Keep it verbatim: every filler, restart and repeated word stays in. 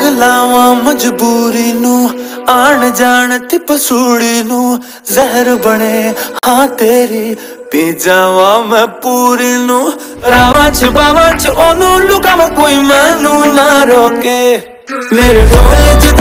लावा मजबूरी नू आन जान ती पसूड़ी नू जहर बने हाँ तेरी पी जावा मैं पूरी नू रावा च बावा च ओनू लुका कोई मैनू ना रोके मेरे ढोल